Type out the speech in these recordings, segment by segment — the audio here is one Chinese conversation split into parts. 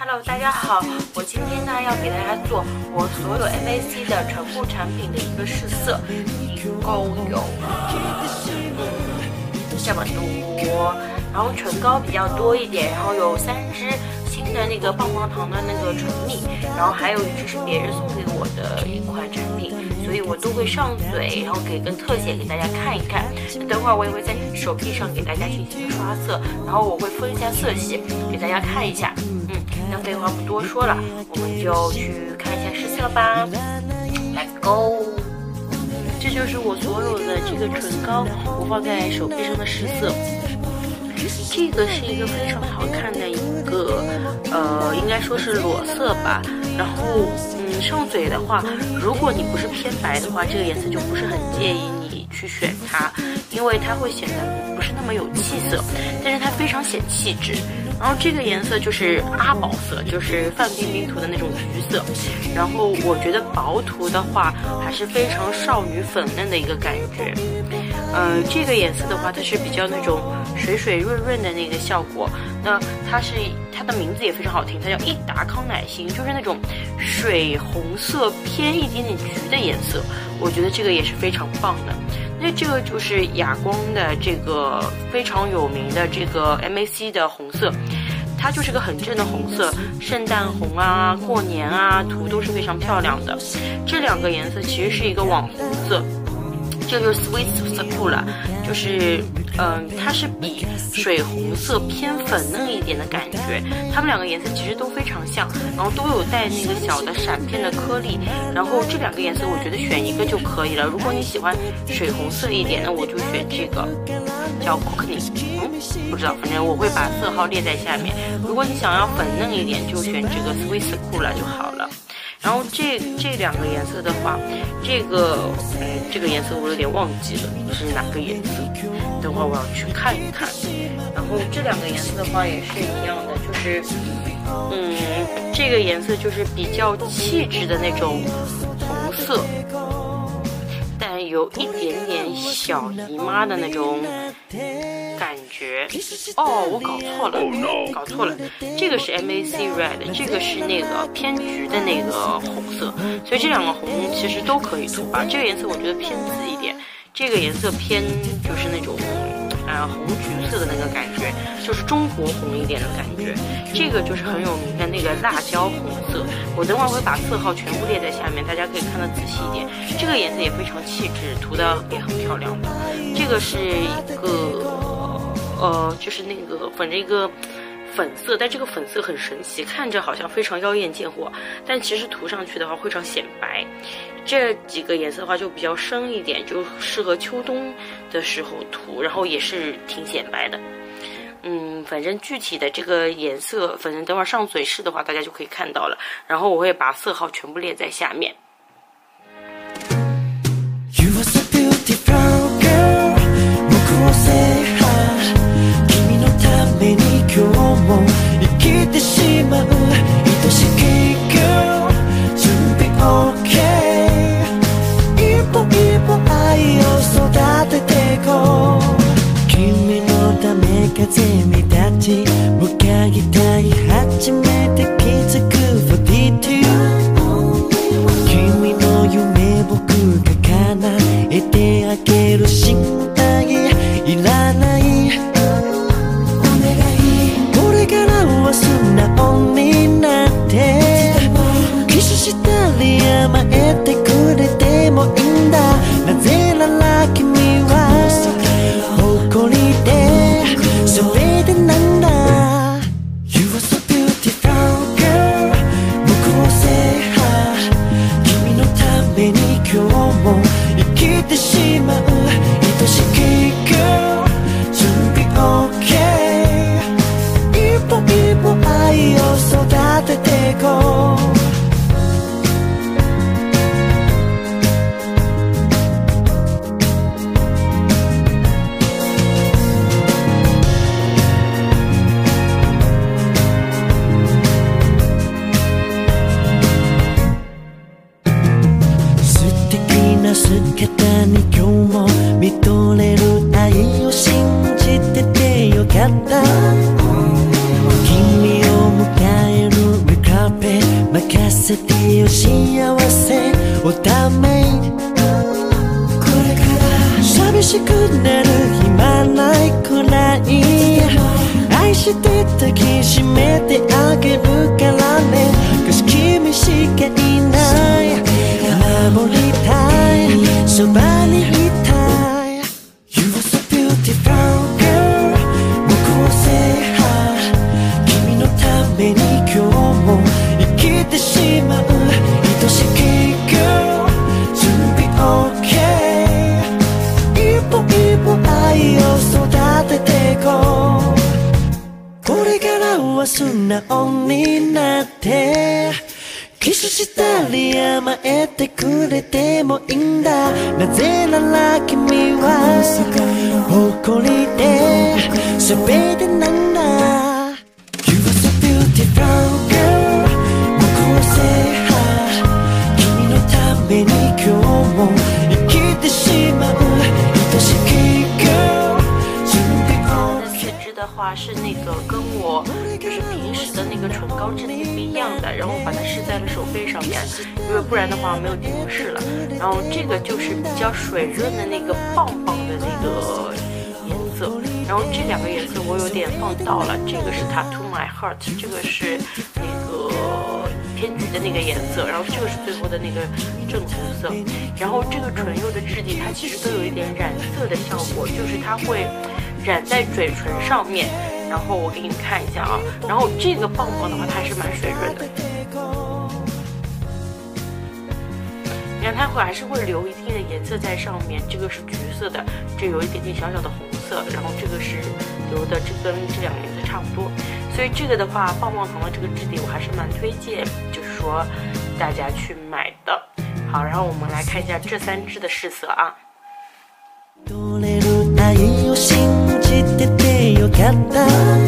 Hello， 大家好，我今天呢要给大家做我所有 MAC 的全部产品的一个试色，一共有这么多，然后唇膏比较多一点，然后有3支新的那个棒棒糖的那个唇蜜，然后还有1支是别人送给我的一款产品，所以我都会上嘴，然后给跟特写给大家看一看。等会儿我也会在手臂上给大家进行刷色，然后我会分一下色系给大家看一下。那废话不多说了，我们就去看一下试色吧。Let's go！ 这就是我所有的这个唇膏，我放在手臂上的试色。这个是一个非常好看的一个，应该说是裸色吧。然后，上嘴的话，如果你不是偏白的话，这个颜色就不是很建议你去选它，因为它会显得不是那么有气色，但是它非常显气质。然后这个颜色就是阿宝色，就是范冰冰涂的那种橘色。然后我觉得薄涂的话，还是非常少女粉嫩的一个感觉。这个颜色的话，它是比较那种水水润润的那个效果。那它的名字也非常好听，它叫益达康乃馨，就是那种水红色偏一点点橘的颜色。我觉得这个也是非常棒的。那这个就是哑光的这个非常有名的这个 MAC 的红色，它就是个很正的红色，圣诞红啊、过年啊涂都是非常漂亮的。这2个颜色其实是一个网红色，这就是 Sweet Sakura， 就是它是比水红色偏粉嫩一点的感觉。它们2个颜色其实都非常像，然后都有带那个小的闪片的颗粒。然后这2个颜色我觉得选一个就可以了。如果你喜欢水红色一点，那我就选这个叫 Coconut， 不知道，反正我会把色号列在下面。如果你想要粉嫩一点，就选这个 Sweet Sakura 就好了。然后这2个颜色的话，这个颜色我有点忘记了是哪个颜色，等会儿我要去看一看。然后这2个颜色的话也是一样的，就是这个颜色就是比较气质的那种红色，但有一点点小姨妈的那种感觉。哦，我搞错了，这个是 MAC Red， 这个是那个偏橘的那个红色，所以这2个红其实都可以涂吧。这个颜色我觉得偏紫一点，这个颜色偏就是那种红橘色的那个感觉，就是中国红一点的感觉。这个就是很有名的那个辣椒红色，我等会儿会把色号全部列在下面，大家可以看得仔细一点。这个颜色也非常气质，涂的也很漂亮的。这个是一个就是那个反正一个粉色，但这个粉色很神奇，看着好像非常妖艳贱货，但其实涂上去的话非常显白。这几个颜色的话就比较深一点，就适合秋冬的时候涂，然后也是挺显白的。反正具体的这个颜色，反正等会儿上嘴试的话大家就可以看到了，然后我会把色号全部列在下面。 風に立ち向かいたい初めて気づく42君の夢僕が叶えてあげる心配いらないお願いこれからは素直になってキスしたり甘えてくれてもいいんだなぜなら君は誇りで全てなんだしくなる暇ないくらい愛して抱きしめてあげるからね Cause 君しかいない守りたいそばにいたい You are so beautiful girl 僕を say hi 君のために今日も生きてしまう愛しき girl To be okay 一歩一歩愛を育ててこうこれからは素直になってキスしたり甘えてくれてもいいんだなぜなら君は誇りで全てなんだ You are so beautiful girl 僕を say hi 君のために今日も生きてしまう愛しき girl 的话是那个跟我就是平时的那个唇膏质地不一样的，然后把它试在了手背上面，因为不然的话没有地方试了。然后这个就是比较水润的那个棒棒的那个颜色，然后这两个颜色我有点放倒了，这个是它 To My Heart， 这个是那个偏橘的那个颜色，然后这个是最后的那个正红色。然后这个唇釉的质地它其实都有一点染色的效果，就是它会染在嘴唇上面，然后我给你们看一下啊。然后这个棒棒的话，它还是蛮水润的，你看它还是会留一定的颜色在上面。这个是橘色的，这有一点点小小的红色，然后这个是留的，这跟这两个颜色差不多。所以这个的话，棒棒糖的这个质地我还是蛮推荐，就是说大家去买的。好，然后我们来看一下这3支的试色啊。 愛を信じててよかった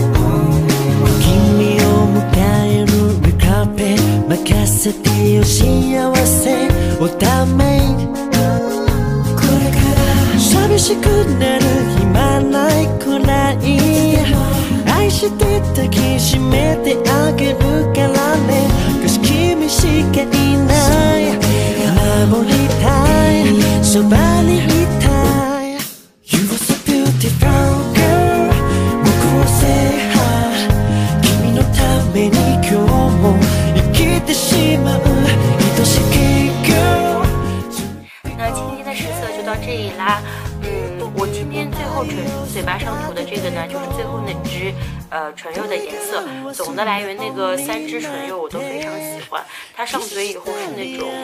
君を迎えるカフェ任せてよ幸せをためこれから寂しくなる暇ないくらい愛して抱きしめてあげるからね Cause 君しかいない守りたいそばにいたいYou are so beautiful girl 僕を say hi 君のために今日も生きてしまう愛しき girl 那今天的试色就到这里啦。我今天最后嘴巴上涂的这个呢，就是最后那支唇釉的颜色。总的来源那个3支唇釉我都非常喜欢，它上嘴以后是那种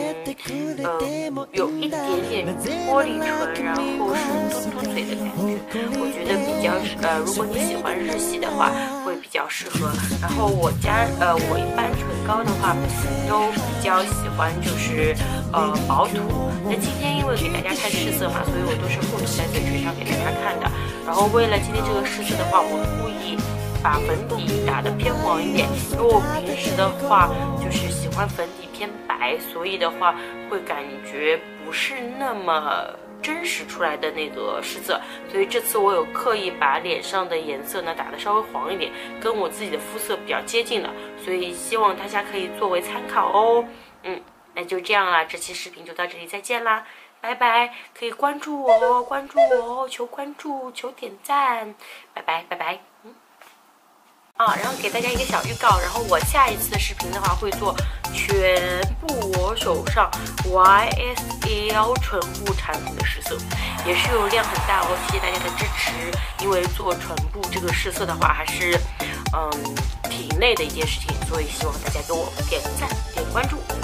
有一点点玻璃唇，然后是嘟嘟嘴的感觉，我觉得比较如果你喜欢日系的话会比较适合。然后我一般唇膏的话都比较喜欢就是薄涂。那今天因为给大家看试色嘛，所以我都是厚涂在嘴唇上给大家看的。然后为了今天这个试色的话，我故意把粉底打得偏黄一点，因为我平时的话就是喜欢粉底偏白，所以的话会感觉不是那么真实出来的那个试色，所以这次我有刻意把脸上的颜色呢打得稍微黄一点，跟我自己的肤色比较接近的，所以希望大家可以作为参考哦。那就这样啦，这期视频就到这里，再见啦，拜拜！可以关注我哦，关注我哦，求关注，求点赞，拜拜，拜拜。然后给大家一个小预告，然后我下一次的视频的话会做全部我手上 YSL 唇部产品的试色，也是有量很大哦，谢谢大家的支持。因为做唇部这个试色的话，还是挺累的一件事情，所以希望大家给我点赞、点关注。